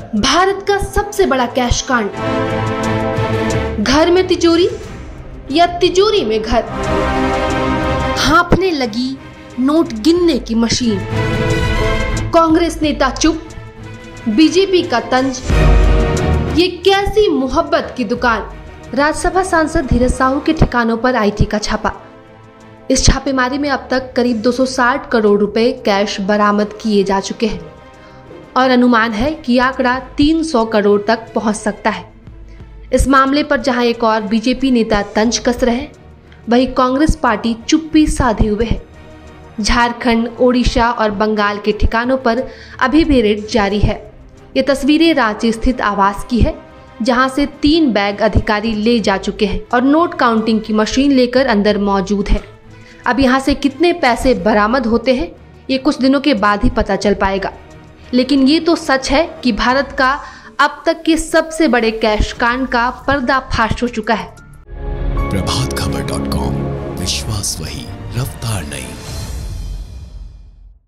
भारत का सबसे बड़ा कैश कांड, घर में तिजोरी या तिजोरी में घर, हाँफने लगी नोट गिनने की मशीन, कांग्रेस नेता चुप, बीजेपी का तंज, ये कैसी मोहब्बत की दुकान। राज्यसभा सांसद धीरज साहू के ठिकानों पर आईटी का छापा। इस छापेमारी में अब तक करीब 260 करोड़ रुपए कैश बरामद किए जा चुके हैं और अनुमान है कि आंकड़ा 300 करोड़ तक पहुंच सकता है। इस मामले पर जहां एक और बीजेपी नेता तंज कस रहे हैं, वहीं कांग्रेस पार्टी चुप्पी साधे हुए है। झारखंड, ओडिशा और बंगाल के ठिकानों पर अभी भी रेड जारी है। ये तस्वीरें रांची स्थित आवास की है, जहां से 3 बैग अधिकारी ले जा चुके हैं और नोट काउंटिंग की मशीन लेकर अंदर मौजूद है। अब यहां से कितने पैसे बरामद होते हैं, ये कुछ दिनों के बाद ही पता चल पाएगा। लेकिन ये तो सच है कि भारत का अब तक के सबसे बड़े कैश कांड का पर्दाफाश हो चुका है। प्रभातखबर.com, विश्वास वही, रफ्तार नहीं।